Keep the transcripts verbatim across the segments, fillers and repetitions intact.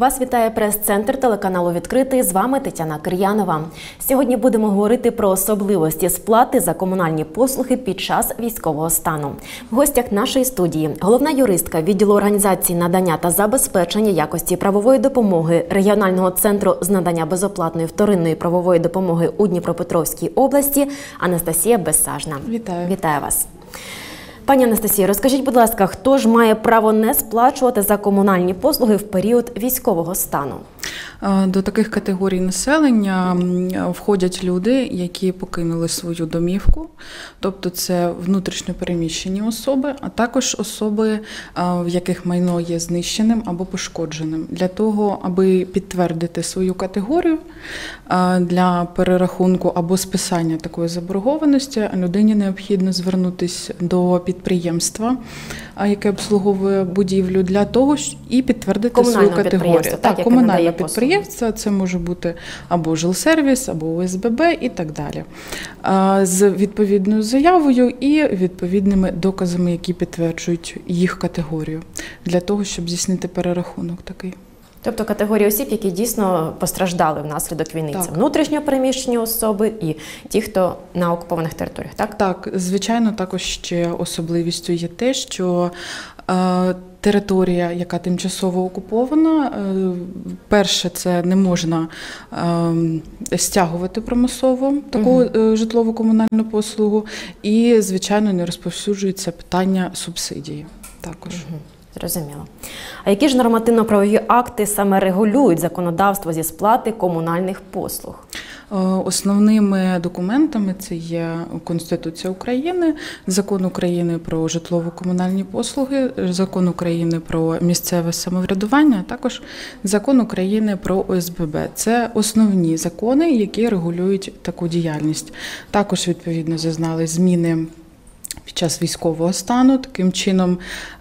Вас вітає прес-центр телеканалу «Відкритий». З вами Тетяна Кир'янова. Сьогодні будемо говорити про особливості сплати за комунальні послуги під час військового стану. В гостях нашої студії головна юристка відділу організації надання та забезпечення якості правової допомоги регіонального центру з надання безоплатної вторинної правової допомоги у Дніпропетровській області Анастасія Безсажна. Вітаю. Вітаю вас. Пані Анастасія, розкажіть, будь ласка, хто ж має право не сплачувати за комунальні послуги в період військового стану? До таких категорій населення входять люди, які покинули свою домівку, тобто це внутрішньо переміщені особи, а також особи, в яких майно є знищеним або пошкодженим. Для того, аби підтвердити свою категорію для перерахунку або списання такої заборгованості, людині необхідно звернутися до підприємства, яке обслуговує будівлю, для того, і підтвердити свою категорію. Так, так, комунальне підприємство, це може бути або жилсервіс, або О С Б Б і так далі. З відповідною заявою і відповідними доказами, які підтверджують їх категорію, для того, щоб здійснити перерахунок такий. Тобто категорії осіб, які дійсно постраждали внаслідок війни. Так. Це внутрішньо переміщені особи і ті, хто на окупованих територіях, так? Так, звичайно, також ще особливістю є те, що е, територія, яка тимчасово окупована, е, перше, це не можна е, стягувати примусово таку угу. е, житлово-комунальну послугу, і, звичайно, не розповсюджується питання субсидії також. Угу. Зрозуміло. А які ж нормативно-правові акти саме регулюють законодавство зі сплати комунальних послуг? Основними документами це є Конституція України, Закон України про житлово-комунальні послуги, Закон України про місцеве самоврядування, а також Закон України про О С Б Б. Це основні закони, які регулюють таку діяльність. Також, відповідно, зазнали зміни під час військового стану. Таким чином,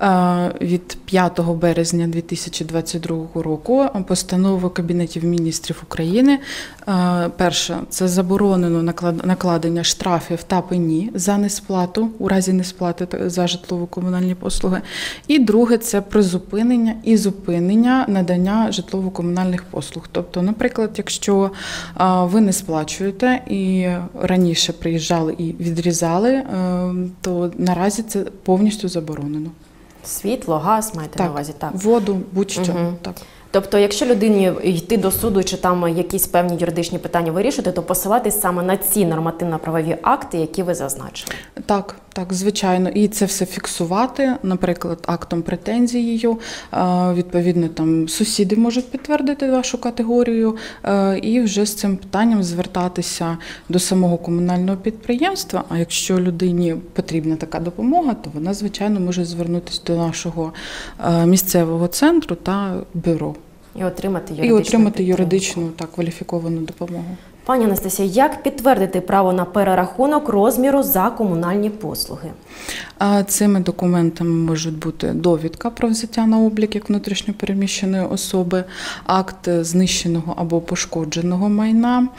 від п'ятого березня дві тисячі двадцять другого року постановою Кабінетів міністрів України, перше, це заборонено накладення штрафів та пені за несплату, у разі несплати за житлово-комунальні послуги. І друге, це призупинення і зупинення надання житлово-комунальних послуг. Тобто, наприклад, якщо ви не сплачуєте і раніше приїжджали і відрізали, то наразі це повністю заборонено. Світло, газ маєте так, на увазі? Так, воду, будь-що. Угу. Так. Тобто, якщо людині йти до суду, чи там якісь певні юридичні питання вирішувати, то посилатись саме на ці нормативно-правові акти, які ви зазначили? Так, так, звичайно. І це все фіксувати, наприклад, актом претензією. Відповідно, там сусіди можуть підтвердити вашу категорію і вже з цим питанням звертатися до самого комунального підприємства. А якщо людині потрібна така допомога, то вона, звичайно, може звернутися до нашого місцевого центру та бюро. І отримати юридичну, і отримати юридичну так, кваліфіковану допомогу. Пані Анастасія, як підтвердити право на перерахунок розміру за комунальні послуги? Цими документами можуть бути довідка про взяття на облік як внутрішньо переміщеної особи, акт знищеного або пошкодженого майна.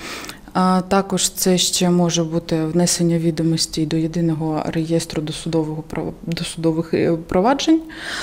Також це ще може бути внесення відомостей до єдиного реєстру досудового, досудових проваджень.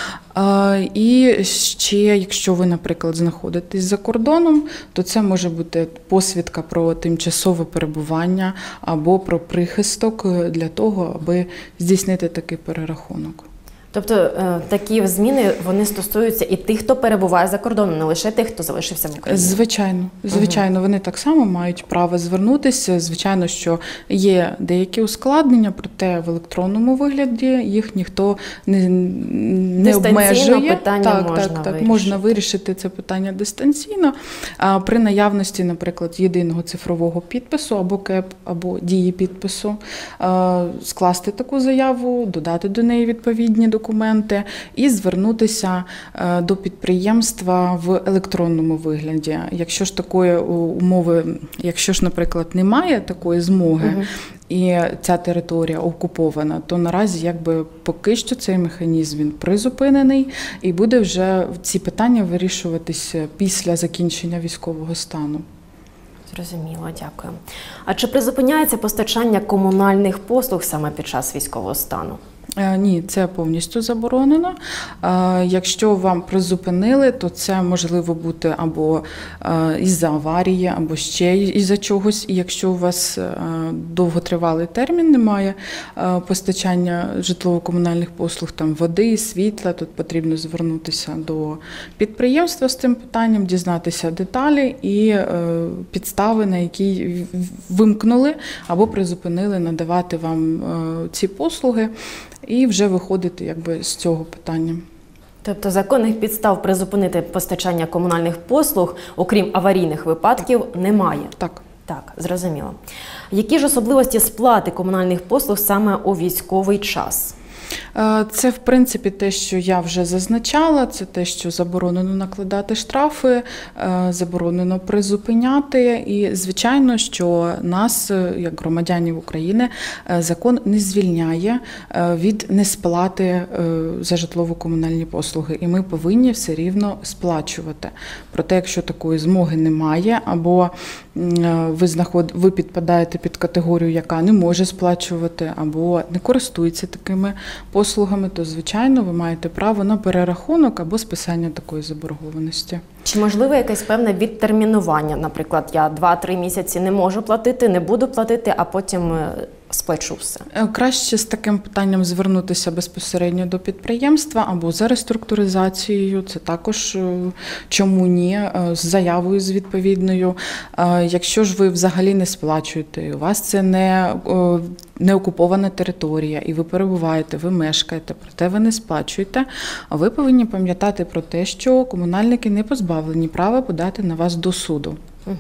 І ще, якщо ви, наприклад, знаходитесь за кордоном, то це може бути посвідка про тимчасове перебування або про прихисток для того, аби здійснити такий перерахунок. Тобто такі зміни, вони стосуються і тих, хто перебуває за кордоном, не лише тих, хто залишився в Україні? Звичайно. Звичайно, вони так само мають право звернутися. Звичайно, що є деякі ускладнення, проте в електронному вигляді їх ніхто не, не обмежує. Питання так, можна так, так, вирішити. можна вирішити це питання дистанційно. А при наявності, наприклад, єдиного цифрового підпису або КЕП, або дії підпису, скласти таку заяву, додати до неї відповідні документи, документи і звернутися до підприємства в електронному вигляді. Якщо ж такої умови, якщо ж, наприклад, немає такої змоги, угу. і ця територія окупована, то наразі якби поки що цей механізм він призупинений і буде вже ці питання вирішуватися після закінчення військового стану. Зрозуміло, дякую. А чи призупиняється постачання комунальних послуг саме під час військового стану? Ні, це повністю заборонено. Якщо вам призупинили, то це можливо бути або із-за аварії, або ще із-за чогось. І якщо у вас довготривалий термін, немає постачання житлово-комунальних послуг, там води, світла, тут потрібно звернутися до підприємства з цим питанням, дізнатися деталі і підстави, на які вимкнули або призупинили надавати вам ці послуги. І вже виходити якби з цього питання. Тобто законних підстав призупинити постачання комунальних послуг, окрім аварійних випадків, немає? Так. Так, зрозуміло. Які ж особливості сплати комунальних послуг саме у військовий час? Це, в принципі, те, що я вже зазначала, це те, що заборонено накладати штрафи, заборонено призупиняти. І, звичайно, що нас, як громадянів України, закон не звільняє від несплати за житлово-комунальні послуги. І ми повинні все рівно сплачувати. Проте, якщо такої змоги немає, або ви, знаход... ви підпадаєте під категорію, яка не може сплачувати, або не користується такими послугами, то, звичайно, ви маєте право на перерахунок або списання такої заборгованості. Чи можливо якесь певне відтермінування? Наприклад, я два-три місяці не можу платити, не буду платити, а потім сплачу все. Краще з таким питанням звернутися безпосередньо до підприємства або за реструктуризацією, це також чому ні, з заявою з відповідною. Якщо ж ви взагалі не сплачуєте, у вас це не, не окупована територія, і ви перебуваєте, ви мешкаєте, проте ви не сплачуєте, ви повинні пам'ятати про те, що комунальники не позбавлені права подати на вас до суду. Угу.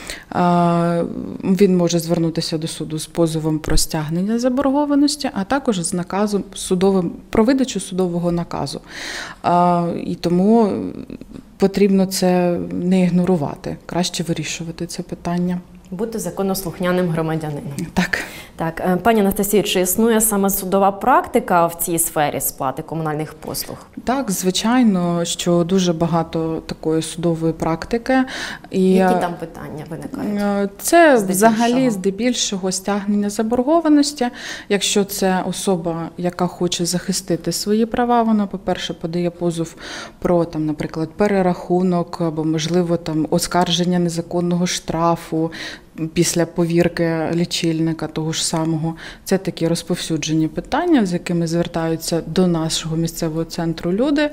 Він може звернутися до суду з позовом про стягнення заборгованості, а також з наказом судовим, про видачу судового наказу. І тому потрібно це не ігнорувати, краще вирішувати це питання. Бути законослухняним громадянином. Так. Так, пані Анастасію, чи існує саме судова практика в цій сфері сплати комунальних послуг? Так, звичайно, що дуже багато такої судової практики. І які там питання виникають? Це взагалі здебільшого стягнення заборгованості. Якщо це особа, яка хоче захистити свої права, вона, по-перше, подає позов про, там, наприклад, перерахунок або, можливо, там, оскарження незаконного штрафу після повірки лічильника того ж самого. Це такі розповсюджені питання, з якими звертаються до нашого місцевого центру люди.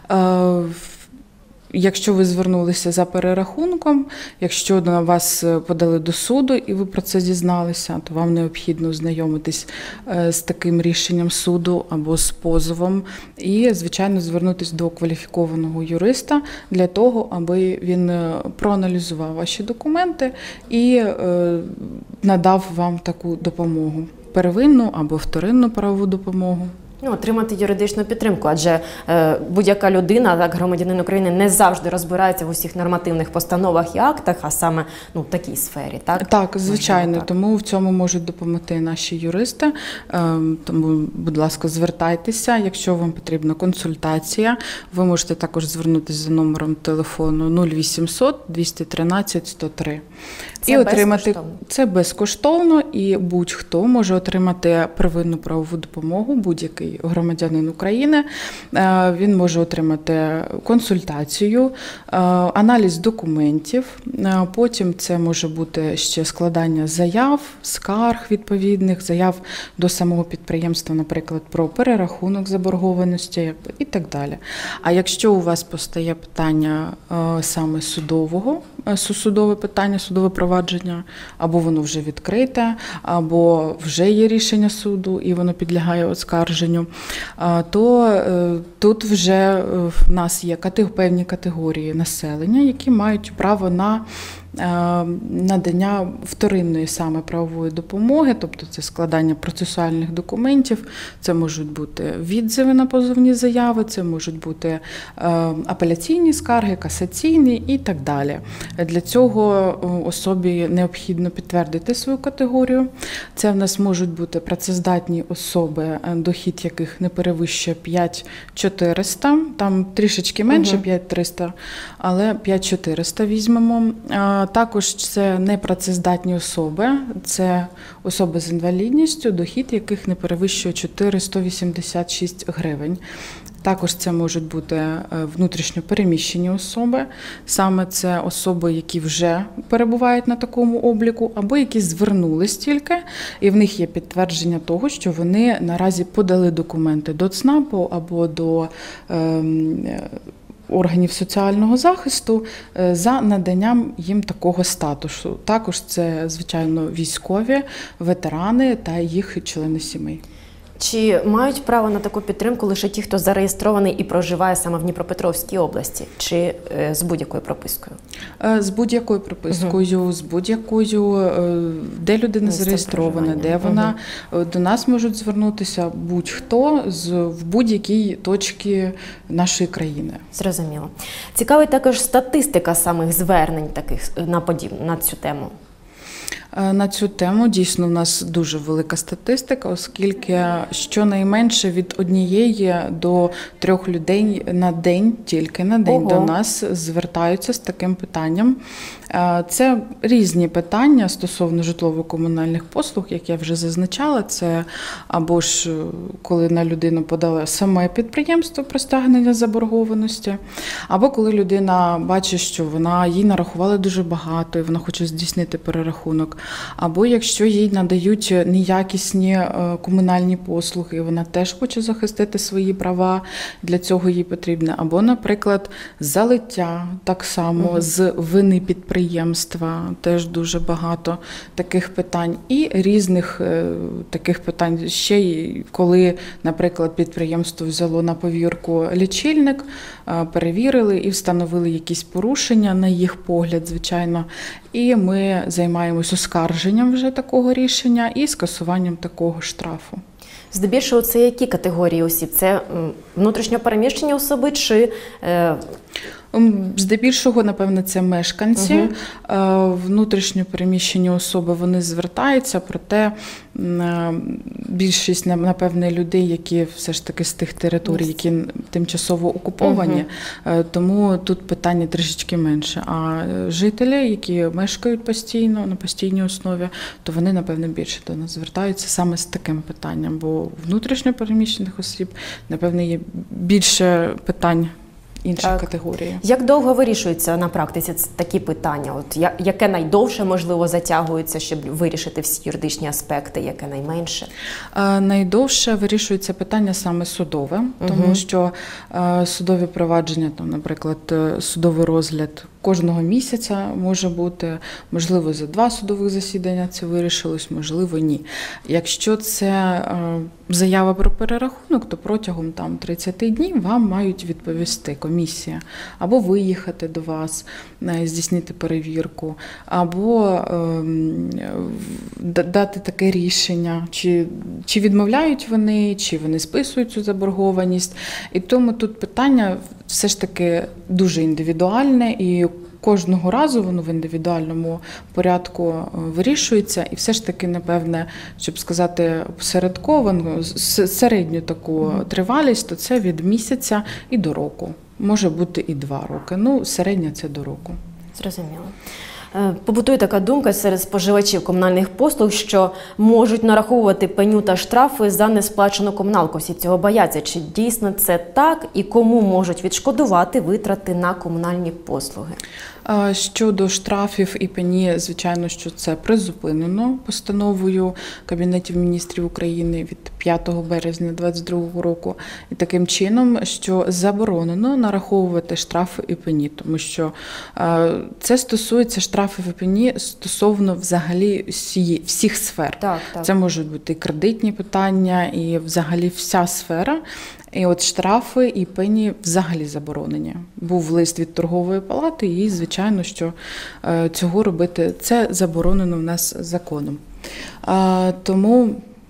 Якщо ви звернулися за перерахунком, якщо на вас подали до суду і ви про це дізналися, то вам необхідно ознайомитись з таким рішенням суду або з позовом і, звичайно, звернутися до кваліфікованого юриста для того, аби він проаналізував ваші документи і надав вам таку допомогу, первинну або вторинну правову допомогу. Ну, отримати юридичну підтримку, адже е, будь-яка людина, так, громадянин України, не завжди розбирається в усіх нормативних постановах і актах, а саме ну, в такій сфері, так? Так, звичайно, так. Тому в цьому можуть допомогти наші юристи. Е, тому, будь ласка, звертайтеся, якщо вам потрібна консультація. Ви можете також звернутися за номером телефону нуль вісімсот двісті тринадцять сто три. Це і отримати безкоштовно? Це безкоштовно, і будь-хто може отримати первинну правову допомогу, будь-який громадянин України. Він може отримати консультацію, аналіз документів, потім це може бути ще складання заяв, скарг відповідних, заяв до самого підприємства, наприклад, про перерахунок заборгованості і так далі. А якщо у вас постає питання саме судового, судове питання, судове провадження, або воно вже відкрите, або вже є рішення суду і воно підлягає оскарженню, то тут вже в нас є певні категорії населення, які мають право на надання вторинної саме правової допомоги, тобто це складання процесуальних документів, це можуть бути відзиви на позовні заяви, це можуть бути апеляційні скарги, касаційні і так далі. Для цього особі необхідно підтвердити свою категорію. Це в нас можуть бути працездатні особи, дохід яких не перевищує п'ять тисяч чотириста, там трішечки менше, угу. п'ять тисяч триста, але п'ять тисяч чотириста візьмемо. Також це непрацездатні особи, це особи з інвалідністю, дохід яких не перевищує чотириста вісімдесят шість гривень. Також це можуть бути внутрішньо переміщені особи, саме це особи, які вже перебувають на такому обліку, або які звернулись тільки, і в них є підтвердження того, що вони наразі подали документи до ЦНАПу або до е, органів соціального захисту за наданням їм такого статусу. Також це, звичайно, військові, ветерани та їх члени сімей. Чи мають право на таку підтримку лише ті, хто зареєстрований і проживає саме в Дніпропетровській області, чи з будь-якою пропискою? З будь-якою пропискою, угу. з будь-якою, де людина зареєстрована, де вона, угу. до нас можуть звернутися будь-хто з, в будь-якій точці нашої країни. Зрозуміло. Цікавить також статистика самих звернень таких на, подіб, на цю тему. На цю тему дійсно в нас дуже велика статистика, оскільки щонайменше від однієї до трьох людей на день, тільки на день Ого. До нас звертаються з таким питанням. Це різні питання стосовно житлово-комунальних послуг, як я вже зазначала. Це або ж коли на людину подало саме підприємство про стягнення заборгованості, або коли людина бачить, що вона їй нарахували дуже багато і вона хоче здійснити перерахунок, або якщо їй надають неякісні комунальні послуги, і вона теж хоче захистити свої права, для цього їй потрібне, або, наприклад, залиття, так само угу. з вини підприємства, Підприємства, теж дуже багато таких питань. І різних е, таких питань ще й коли, наприклад, підприємство взяло на повірку лічильник, е, перевірили і встановили якісь порушення, на їх погляд, звичайно. І ми займаємось оскарженням вже такого рішення і скасуванням такого штрафу. Здебільшого це які категорії осіб? Це внутрішньо переміщені особи чи... Е... Здебільшого, напевно, це мешканці, угу. внутрішньо переміщені особи, вони звертаються, проте більшість, напевне, людей, які все ж таки з тих територій, які тимчасово окуповані, угу. тому тут питання трішечки менше. А жителі, які мешкають постійно, на постійній основі, то вони, напевне, більше до нас звертаються саме з таким питанням, бо внутрішньо переміщених осіб, напевне, є більше питань інші так. категорії. Як довго вирішуються на практиці такі питання? От яке найдовше, можливо, затягується, щоб вирішити всі юридичні аспекти, яке найменше? А, найдовше вирішується питання саме судове, угу. тому що а, судові провадження, там, наприклад, судовий розгляд кожного місяця може бути, можливо, за два судових засідання це вирішилось, можливо, ні. Якщо це а, заява про перерахунок, то протягом там тридцяти днів вам мають відповісти комісія, або виїхати до вас, здійснити перевірку, або е, дати таке рішення, чи, чи відмовляють вони, чи вони списують цю заборгованість. І тому тут питання все ж таки дуже індивідуальне, і кожного разу воно в індивідуальному порядку вирішується, і все ж таки, напевне, щоб сказати посередковано, середню таку тривалість, то це від місяця і до року. Може бути і два роки. Ну, середня – це до року. Зрозуміло. Побутує така думка серед споживачів комунальних послуг, що можуть нараховувати пеню та штрафи за несплачену комуналку. Всі цього бояться. Чи дійсно це так? І кому можуть відшкодувати витрати на комунальні послуги? Щодо штрафів і пені, звичайно, що це призупинено постановою Кабінету міністрів України від п'ятого березня двадцять другого року. І таким чином, що заборонено нараховувати штрафи і пені, тому що це стосується штрафів і пені стосовно взагалі всі, всіх сфер. Так, так. Це можуть бути і кредитні питання, і взагалі вся сфера. І от штрафи і пені взагалі заборонені. Був лист від торгової палати, і, звичайно, що цього робити, це заборонено в нас законом. Тому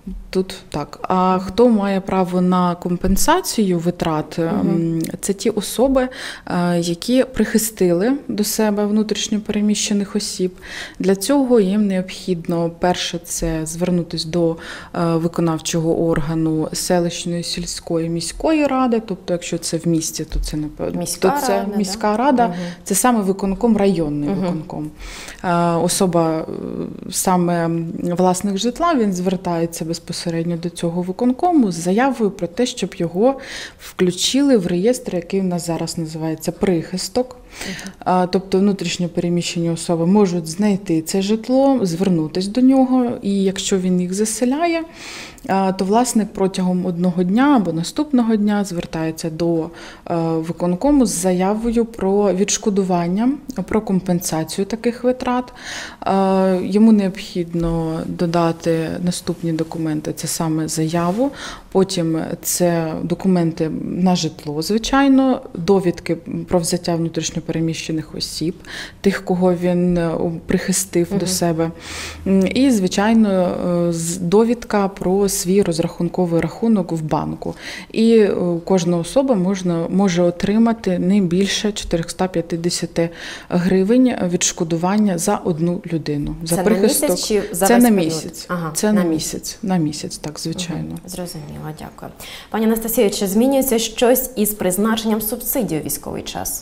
Тут так. А хто має право на компенсацію витрат? Угу. Це ті особи, які прихистили до себе внутрішньо переміщених осіб. Для цього їм необхідно, перше, це звернутися до виконавчого органу селищної, сільської, міської ради. Тобто, якщо це в місті, то це, міська то це рада, міська да? рада. Угу. Це саме виконком, районний угу. виконком. Особа, саме власник житла, він звертається безпосередньо до цього виконкому з заявою про те, щоб його включили в реєстр, який у нас зараз називається прихисток. Uh-huh. Тобто внутрішньо переміщені особи можуть знайти це житло, звернутися до нього, і якщо він їх заселяє, то власник протягом одного дня або наступного дня звертається до виконкому з заявою про відшкодування, про компенсацію таких витрат. Йому необхідно додати наступні документи, це саме заяву, потім це документи на житло, звичайно, довідки про взяття внутрішньо переміщених осіб, тих, кого він прихистив угу. до себе, і, звичайно, довідка про свій розрахунковий рахунок в банку. І кожна особа можна, може отримати не більше чотириста п'ятдесят гривень відшкодування за одну людину. За це прихисток. На місяць чи за це весь на період? місяць. Ага, це на на місяць. місяць. На місяць, так, звичайно. Угу. Зрозуміло, дякую. Пані Анастасію, чи змінюється щось із призначенням субсидій у військовий час?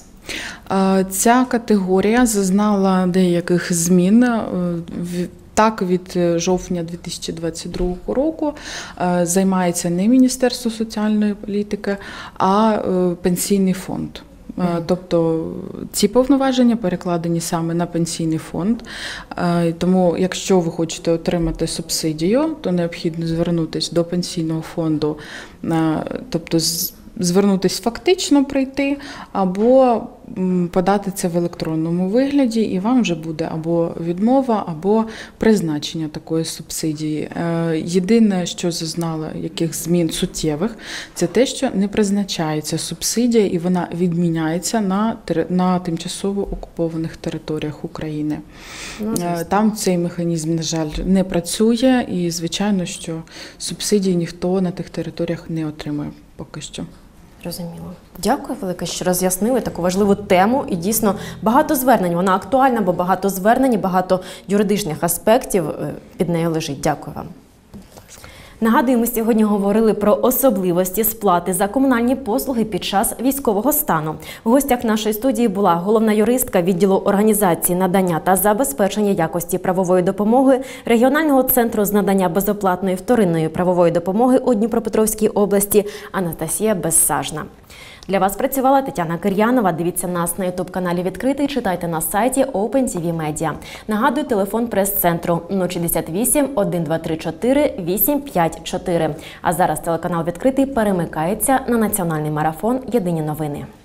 Ця категорія зазнала деяких змін. Так, від жовтня дві тисячі двадцять другого року займається не Міністерство соціальної політики, а Пенсійний фонд. Mm-hmm. Тобто ці повноваження перекладені саме на Пенсійний фонд. Тому якщо ви хочете отримати субсидію, то необхідно звернутися до Пенсійного фонду, тобто звернутися фактично, прийти, або подати це в електронному вигляді, і вам вже буде або відмова, або призначення такої субсидії. Єдине, що зазнала яких змін суттєвих, це те, що не призначається субсидія, і вона відміняється на, на тимчасово окупованих територіях України. Ну, там цей механізм, на жаль, не працює, і, звичайно, що субсидії ніхто на тих територіях не отримує поки що. Розуміло. Дякую велике, що роз'яснили таку важливу тему. І дійсно багато звернень. Вона актуальна, бо багато звернень, багато юридичних аспектів під нею лежить. Дякую вам. Нагадую, ми сьогодні говорили про особливості сплати за комунальні послуги під час військового стану. В гостях нашої студії була головна юристка відділу організації надання та забезпечення якості правової допомоги регіонального центру з надання безоплатної вторинної правової допомоги у Дніпропетровській області Анастасія Безсажна. Для вас працювала Тетяна Кир'янова. Дивіться нас на ютуб-каналі «Відкритий», читайте на сайті Open ті ві Media. Нагадую, телефон прес-центру нуль шістдесят вісім, один два три чотири, вісім п'ять чотири. А зараз телеканал «Відкритий» перемикається на національний марафон «Єдині новини».